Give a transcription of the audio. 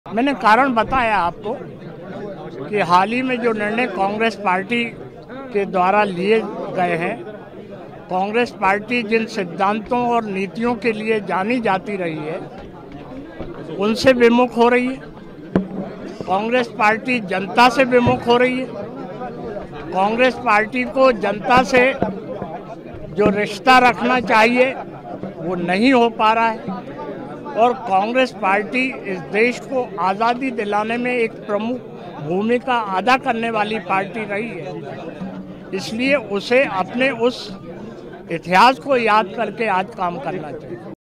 मैंने कारण बताया आपको कि हाल ही में जो निर्णय कांग्रेस पार्टी के द्वारा लिए गए हैं, कांग्रेस पार्टी जिन सिद्धांतों और नीतियों के लिए जानी जाती रही है उनसे विमुख हो रही है। कांग्रेस पार्टी जनता से विमुख हो रही है। कांग्रेस पार्टी को जनता से जो रिश्ता रखना चाहिए वो नहीं हो पा रहा है और कांग्रेस पार्टी इस देश को आज़ादी दिलाने में एक प्रमुख भूमिका अदा करने वाली पार्टी रही है। इसलिए उसे अपने उस इतिहास को याद करके आज काम करना चाहिए।